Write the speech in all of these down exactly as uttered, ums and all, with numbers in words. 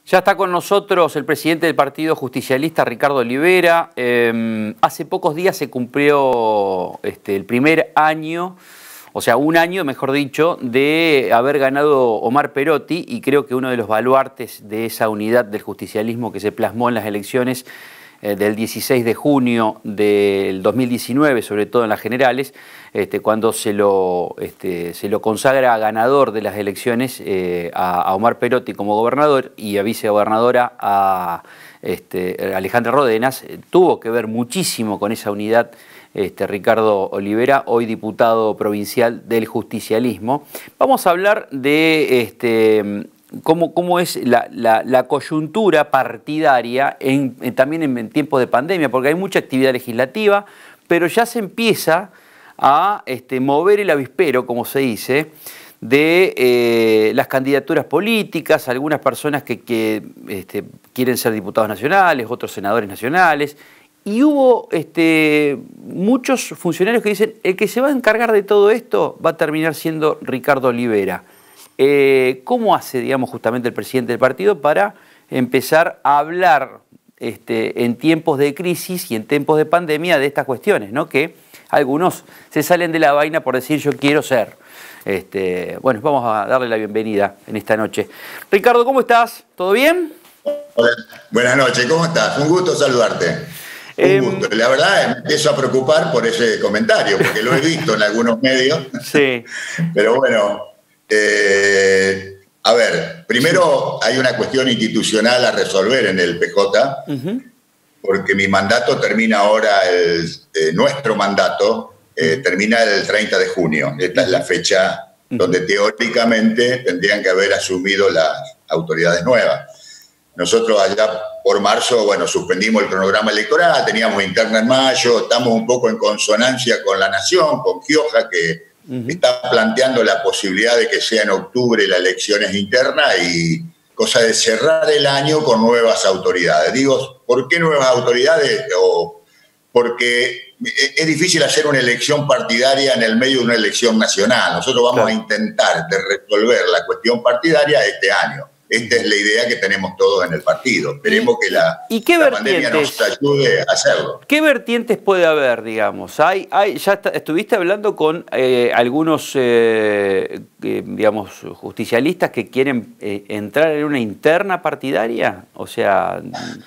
Ya está con nosotros el presidente del Partido Justicialista, Ricardo Olivera. Eh, hace pocos días se cumplió este, el primer año, o sea, un año, mejor dicho, de haber ganado Omar Perotti, y creo que uno de los baluartes de esa unidad del justicialismo que se plasmó en las elecciones eh, del dieciséis de junio del dos mil diecinueve, sobre todo en las generales, este, cuando se lo, este, se lo consagra ganador de las elecciones eh, a, a Omar Perotti como gobernador y a vicegobernadora a este, Alejandra Ródenas, eh, tuvo que ver muchísimo con esa unidad. Este, Ricardo Olivera, hoy diputado provincial del justicialismo. Vamos a hablar de este, cómo, cómo es la, la, la coyuntura partidaria en, en, también en, en tiempos de pandemia, porque hay mucha actividad legislativa, pero ya se empieza a este, mover el avispero, como se dice, de eh, las candidaturas políticas, algunas personas que, que este, quieren ser diputados nacionales, otros senadores nacionales. Y hubo este, muchos funcionarios que dicen el que se va a encargar de todo esto va a terminar siendo Ricardo Olivera. Eh, ¿Cómo hace, digamos, justamente el presidente del partido para empezar a hablar este, en tiempos de crisis y en tiempos de pandemia de estas cuestiones, ¿no? Que algunos se salen de la vaina por decir yo quiero ser. Este, bueno, vamos a darle la bienvenida en esta noche. Ricardo, ¿cómo estás? ¿Todo bien? Hola. Buenas noches, ¿cómo estás? Un gusto saludarte. Un gusto. La verdad, me empiezo a preocupar por ese comentario, porque lo he visto en algunos medios. Sí. Pero bueno, eh, a ver, primero hay una cuestión institucional a resolver en el P J, uh-huh. porque mi mandato termina ahora, el, eh, nuestro mandato eh, termina el treinta de junio. Esta uh-huh. es la fecha uh-huh. donde teóricamente tendrían que haber asumido las autoridades nuevas. Nosotros allá por marzo, bueno, suspendimos el cronograma electoral, teníamos interna en mayo, estamos un poco en consonancia con la Nación, con Gioja, que uh-huh. está planteando la posibilidad de que sea en octubre las elecciones internas y cosa de cerrar el año con nuevas autoridades. Digo, ¿por qué nuevas autoridades? O porque es difícil hacer una elección partidaria en el medio de una elección nacional. Nosotros vamos claro. a intentar de resolver la cuestión partidaria este año. Esta es la idea que tenemos todos en el partido. Esperemos que la, ¿Y qué la pandemia nos ayude a hacerlo. ¿Qué vertientes puede haber, digamos? Hay, hay, ya está, estuviste hablando con eh, algunos, eh, eh, digamos, justicialistas que quieren eh, entrar en una interna partidaria. O sea...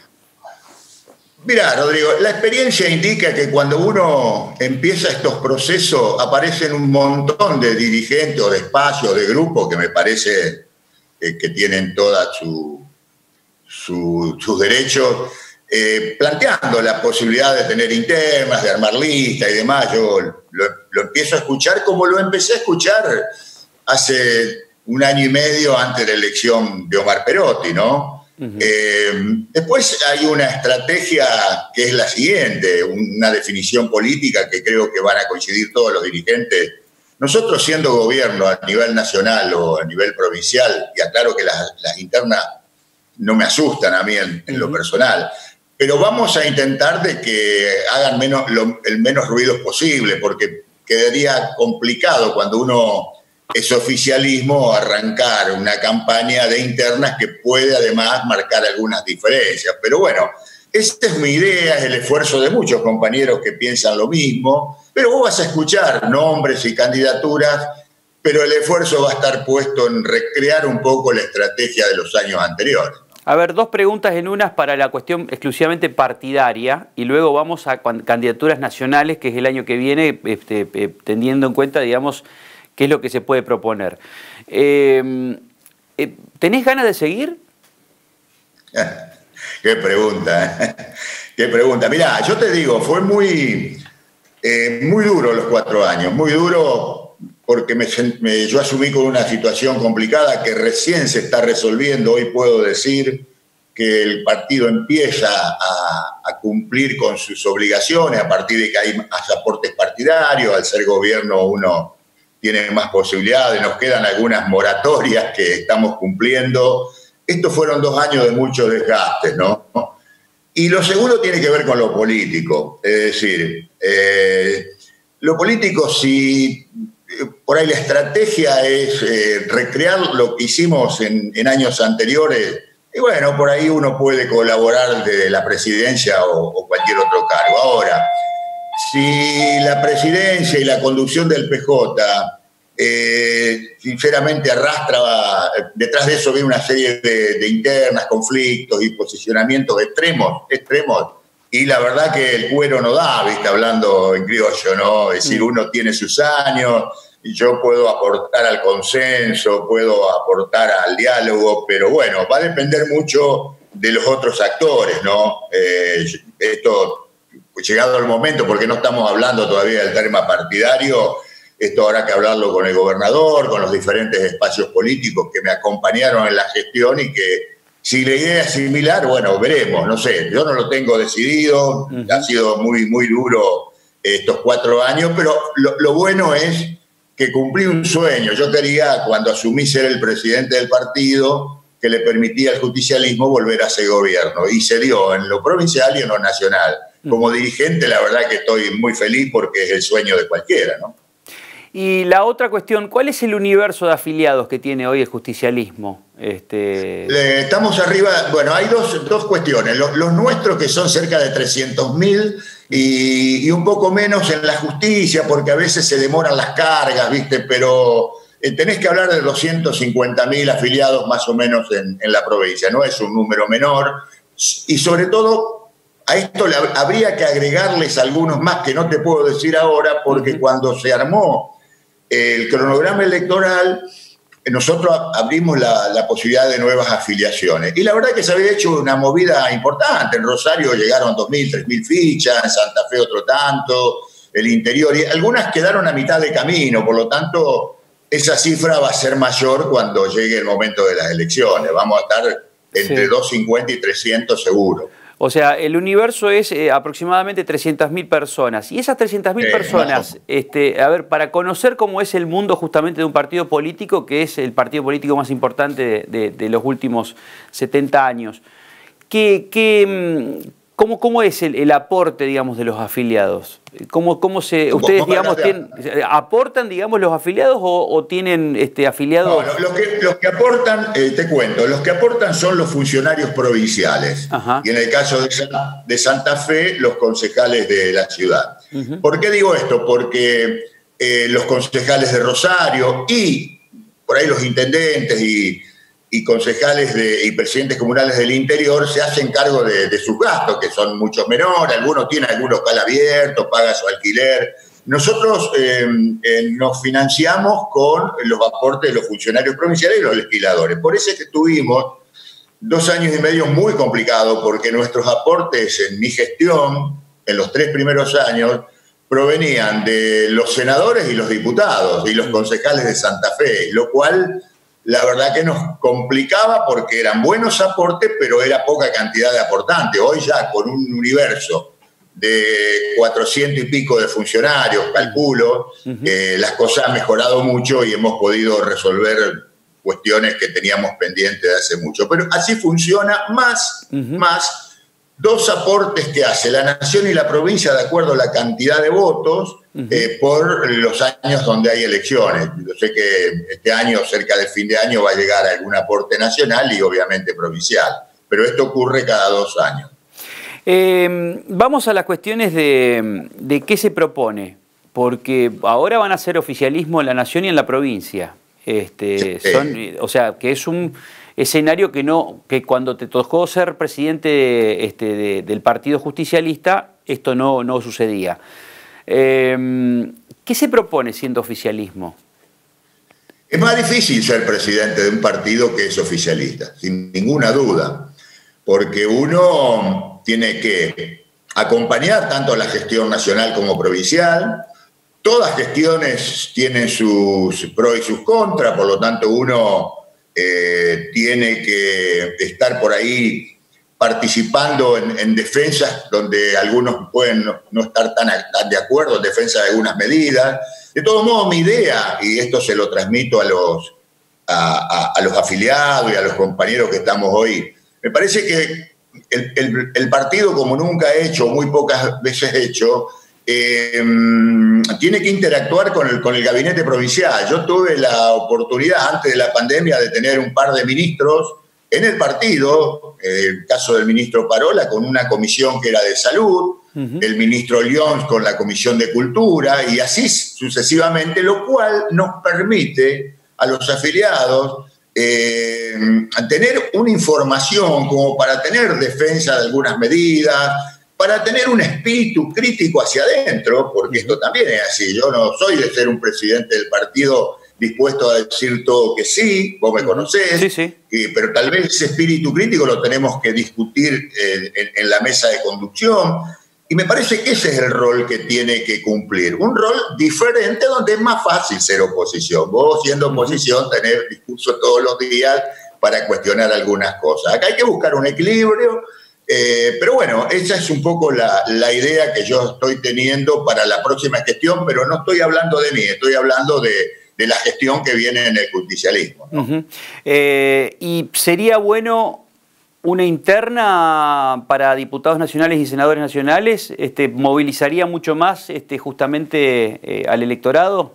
Mirá, Rodrigo, la experiencia indica que cuando uno empieza estos procesos aparecen un montón de dirigentes o de espacios, de grupos que me parece... que tienen todos su, su, sus derechos, eh, planteando la posibilidad de tener internas, de armar listas y demás. Yo lo, lo empiezo a escuchar como lo empecé a escuchar hace un año y medio antes de la elección de Omar Perotti, ¿no? Uh-huh. eh, después hay una estrategia que es la siguiente, una definición política que creo que van a coincidir todos los dirigentes. Nosotros siendo gobierno a nivel nacional o a nivel provincial, y aclaro que las, las internas no me asustan a mí en, en lo personal, pero vamos a intentar de que hagan menos, lo, el menos ruido posible, porque quedaría complicado cuando uno es oficialismo arrancar una campaña de internas que puede además marcar algunas diferencias. Pero bueno, esta es mi idea, es el esfuerzo de muchos compañeros que piensan lo mismo, pero vos vas a escuchar nombres y candidaturas, pero el esfuerzo va a estar puesto en recrear un poco la estrategia de los años anteriores. A ver, dos preguntas en unas para la cuestión exclusivamente partidaria y luego vamos a candidaturas nacionales, que es el año que viene, este, teniendo en cuenta, digamos, qué es lo que se puede proponer. Eh, ¿Tenés ganas de seguir? Qué pregunta, ¿eh? Qué pregunta. Mirá, yo te digo, fue muy, eh, muy duro los cuatro años, muy duro porque me, me, yo asumí con una situación complicada que recién se está resolviendo. Hoy puedo decir que el partido empieza a, a cumplir con sus obligaciones a partir de que hay más aportes partidarios. Al ser gobierno uno tiene más posibilidades, nos quedan algunas moratorias que estamos cumpliendo. Estos fueron dos años de mucho desgaste, ¿no? Y lo segundo tiene que ver con lo político. Es decir, eh, lo político, si por ahí la estrategia es eh, recrear lo que hicimos en, en años anteriores Y bueno, por ahí uno puede colaborar desde la presidencia o, o cualquier otro cargo. Ahora, si la presidencia y la conducción del P J, eh, sinceramente arrastra, detrás de eso viene una serie de, de internas, conflictos y posicionamientos extremos, extremos, y la verdad que el cuero no da, ¿viste? Hablando en criollo, ¿no? Es decir, uno tiene sus años, y yo puedo aportar al consenso, puedo aportar al diálogo, pero bueno, va a depender mucho de los otros actores, ¿no? Eh, esto, llegado el momento, porque no estamos hablando todavía del tema partidario, esto habrá que hablarlo con el gobernador, con los diferentes espacios políticos que me acompañaron en la gestión y que si la idea es similar, bueno, veremos, no sé, yo no lo tengo decidido, uh-huh. Ha sido muy, muy duro estos cuatro años, pero lo, lo bueno es que cumplí un sueño. Yo quería, cuando asumí ser el presidente del partido, que le permitía al justicialismo volver a ser gobierno, y se dio en lo provincial y en lo nacional. Como dirigente, la verdad que estoy muy feliz porque es el sueño de cualquiera, ¿no? Y la otra cuestión, ¿cuál es el universo de afiliados que tiene hoy el justicialismo? Este... Estamos arriba, bueno, hay dos, dos cuestiones. Los, los nuestros, que son cerca de trescientos mil, y, y un poco menos en la justicia, porque a veces se demoran las cargas, ¿viste? Pero eh, tenés que hablar de doscientos cincuenta mil afiliados más o menos en, en la provincia, no es un número menor. Y sobre todo, a esto le, habría que agregarles algunos más que no te puedo decir ahora, porque uh-huh. cuando se armó el cronograma electoral, nosotros abrimos la, la posibilidad de nuevas afiliaciones. Y la verdad que se había hecho una movida importante. En Rosario llegaron dos mil, tres mil fichas, en Santa Fe otro tanto, el interior, y algunas quedaron a mitad de camino. Por lo tanto, esa cifra va a ser mayor cuando llegue el momento de las elecciones. Vamos a estar entre sí. doscientos cincuenta y trescientos seguro. O sea, el universo es eh, aproximadamente trescientas mil personas. Y esas trescientas mil eh, personas, no. este, a ver, para conocer cómo es el mundo justamente de un partido político, que es el partido político más importante de, de, de los últimos setenta años, ¿qué, qué, cómo, cómo es el, el aporte, digamos, de los afiliados? ¿Cómo, cómo se, ustedes, digamos, tienen, aportan, digamos, los afiliados o, o tienen este, afiliados? No, los, que, los que aportan, eh, te cuento, los que aportan son los funcionarios provinciales. Ajá. Y en el caso de, de Santa Fe, los concejales de la ciudad. Uh-huh. ¿Por qué digo esto? Porque eh, los concejales de Rosario y por ahí los intendentes y, y concejales de, y presidentes comunales del interior se hacen cargo de, de sus gastos, que son mucho menores. Algunos tienen algún local abierto, paga su alquiler. Nosotros eh, eh, nos financiamos con los aportes de los funcionarios provinciales y los legisladores. Por eso es que tuvimos dos años y medio muy complicados, porque nuestros aportes en mi gestión, en los tres primeros años, provenían de los senadores y los diputados y los concejales de Santa Fe, lo cual la verdad que nos complicaba porque eran buenos aportes, pero era poca cantidad de aportantes. Hoy ya con un universo de cuatrocientos y pico de funcionarios, calculo, uh-huh. eh, las cosas han mejorado mucho y hemos podido resolver cuestiones que teníamos pendientes de hace mucho. Pero así funciona, más, uh-huh. más dos aportes que hace la nación y la provincia de acuerdo a la cantidad de votos uh-huh. eh, por los años donde hay elecciones. Yo sé que este año, cerca del fin de año, va a llegar algún aporte nacional y obviamente provincial, pero esto ocurre cada dos años. Eh, vamos a las cuestiones de, de qué se propone, porque ahora van a ser oficialismo en la nación y en la provincia. Este, sí. son, o sea, que es un escenario que no, que cuando te tocó ser presidente este, de, del Partido Justicialista, esto no, no sucedía. Eh, ¿Qué se propone siendo oficialismo? Es más difícil ser presidente de un partido que es oficialista, sin ninguna duda, porque uno tiene que acompañar tanto la gestión nacional como provincial. Todas gestiones tienen sus pros y sus contras, por lo tanto uno Eh, tiene que estar por ahí participando en, en defensas donde algunos pueden no, no estar tan, tan de acuerdo, en defensa de algunas medidas. De todos modos, mi idea, y esto se lo transmito a los, a, a, a los afiliados y a los compañeros que estamos hoy, me parece que el, el, el partido, como nunca ha hecho, muy pocas veces ha hecho, Eh, tiene que interactuar con el, con el gabinete provincial. Yo tuve la oportunidad antes de la pandemia de tener un par de ministros en el partido, eh, el caso del ministro Parola con una comisión que era de salud, uh-huh. el ministro Lyons con la comisión de cultura y así sucesivamente, lo cual nos permite a los afiliados eh, tener una información como para tener defensa de algunas medidas, para tener un espíritu crítico hacia adentro, porque esto también es así. Yo no soy de ser un presidente del partido dispuesto a decir todo que sí, vos me conocés, sí, sí. Eh, pero tal vez ese espíritu crítico lo tenemos que discutir eh, en, en la mesa de conducción, y me parece que ese es el rol que tiene que cumplir, un rol diferente donde es más fácil ser oposición. Vos siendo oposición tenés discursos todos los días para cuestionar algunas cosas. Acá hay que buscar un equilibrio, eh, pero bueno, esa es un poco la, la idea que yo estoy teniendo para la próxima gestión, pero no estoy hablando de mí, estoy hablando de de la gestión que viene en el justicialismo, ¿no? Uh-huh. eh, ¿Y sería bueno una interna para diputados nacionales y senadores nacionales? Este, ¿Movilizaría mucho más este, justamente eh, al electorado?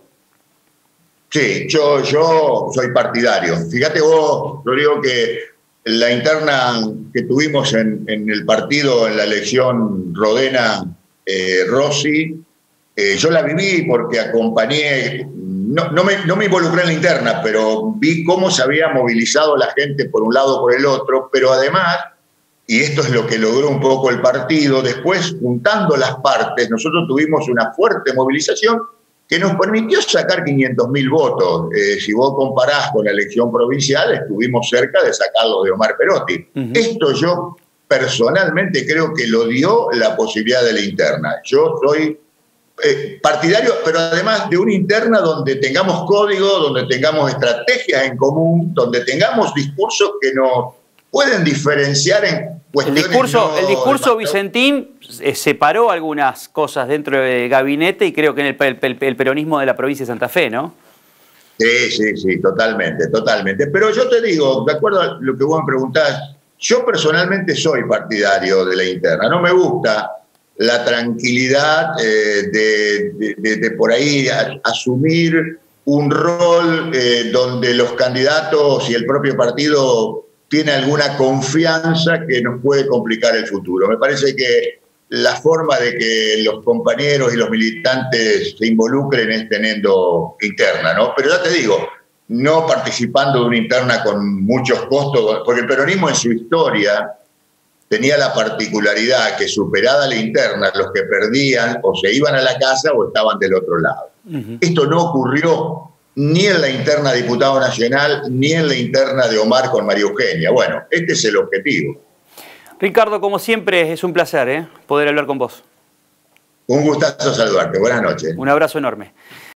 Sí, yo, yo soy partidario. Fíjate vos, Rodrigo, que la interna que tuvimos en, en el partido en la elección Rodena-Rossi, eh, yo la viví porque acompañé... No, no, me, no me involucré en la interna, pero vi cómo se había movilizado la gente por un lado o por el otro, pero además, y esto es lo que logró un poco el partido, después juntando las partes, nosotros tuvimos una fuerte movilización que nos permitió sacar quinientos mil votos. Eh, si vos comparás con la elección provincial, estuvimos cerca de sacarlo de Omar Perotti. Uh-huh. Esto yo personalmente creo que lo dio la posibilidad de la interna. Yo soy... Eh, partidario, pero además de una interna donde tengamos código, donde tengamos estrategias en común, donde tengamos discursos que nos pueden diferenciar en cuestiones... El discurso, no, el discurso no, Vicentín eh, separó algunas cosas dentro del gabinete y creo que en el, el, el peronismo de la provincia de Santa Fe, ¿no? Sí, sí, sí, totalmente, totalmente. Pero yo te digo, de acuerdo a lo que vos me preguntás, yo personalmente soy partidario de la interna. No me gusta la tranquilidad eh, de, de, de, de por ahí a, asumir un rol eh, donde los candidatos y el propio partido tiene alguna confianza que nos puede complicar el futuro. Me parece que la forma de que los compañeros y los militantes se involucren es teniendo interna, ¿no? Pero ya te digo, no participando de una interna con muchos costos, porque el peronismo en su historia tenía la particularidad que, superada la interna, los que perdían o se iban a la casa o estaban del otro lado. Uh-huh. Esto no ocurrió ni en la interna de diputado nacional, ni en la interna de Omar con María Eugenia. Bueno, este es el objetivo. Ricardo, como siempre, es un placer ¿eh? poder hablar con vos. Un gustazo saludarte. Buenas noches. Un abrazo enorme.